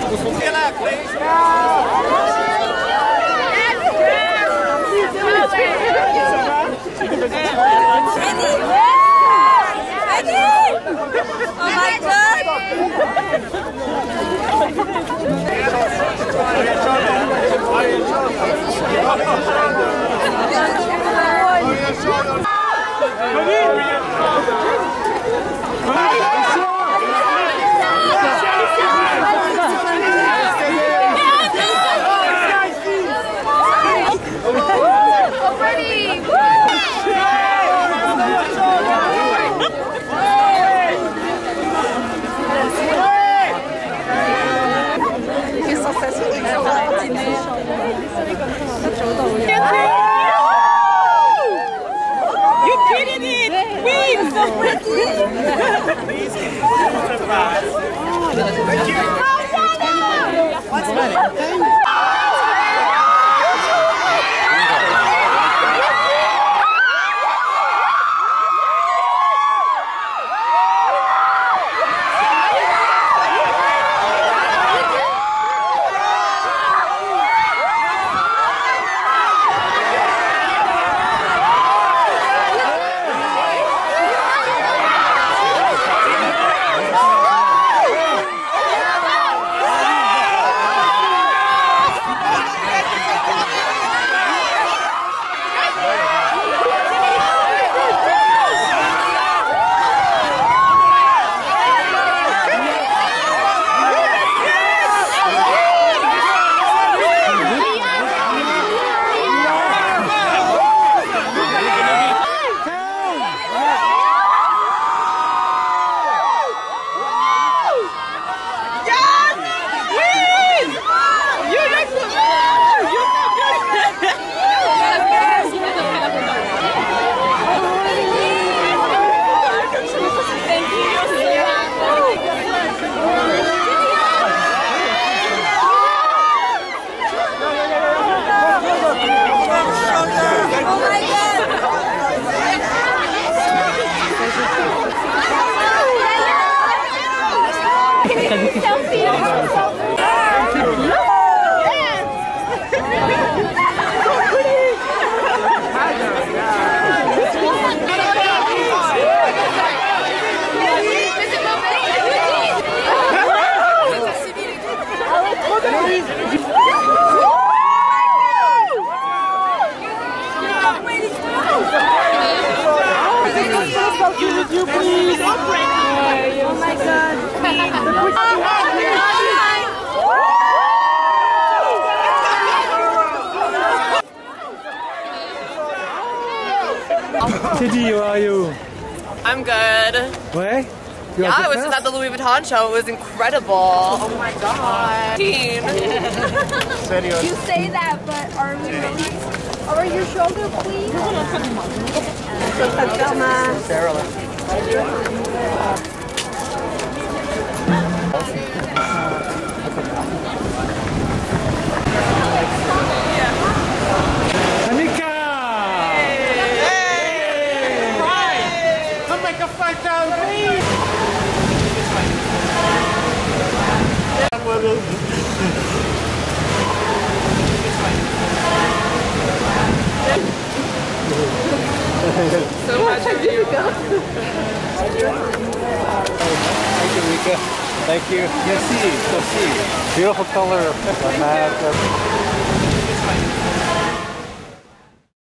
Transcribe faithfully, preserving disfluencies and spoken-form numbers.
Oh my god! You please. Oh my god. Titi, how are you? I'm good. Where? You yeah, I was just at the Louis Vuitton show. It was incredible. Oh my god. You say that, but are we really? Over your shoulder, please. Anika! Hey! Right! Come make a fight down, please! So much of you. Thank you, Rika. Thank you. Merci. Merci. Beautiful color.